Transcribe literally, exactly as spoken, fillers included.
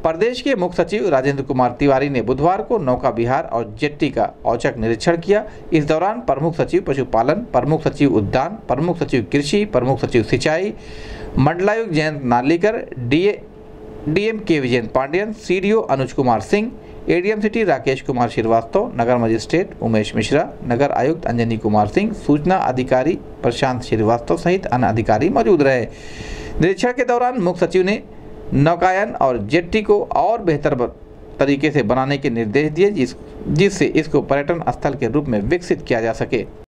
प्रदेश के मुख्य सचिव राजेंद्र कुमार तिवारी ने बुधवार को नौका विहार और जेट्टी का औचक निरीक्षण किया। इस दौरान प्रमुख सचिव पशुपालन, प्रमुख सचिव उद्यान, प्रमुख सचिव कृषि, प्रमुख सचिव सिंचाई, मंडलायुक्त जयंत नार्लिकर, डीए डीएम के Vijayendra Pandian, CDO Anuj Kumar Singh, ADM city Rakesh Kumar Srivastava, नगर मजिस्ट्रेट उमेश मिश्रा, नगर आयुक्त अंजनी कुमार सिंह, सूचना अधिकारी प्रशांत श्रीवास्तव सहित अन्य अधिकारी मौजूद रहे। निरीक्षण के दौरान मुख्य सचिव ने नौकायन और जेट्टी को और बेहतर तरीके से बनाने के निर्देश दिए, जिस जिससे इसको पर्यटन स्थल के रूप में विकसित किया जा सके।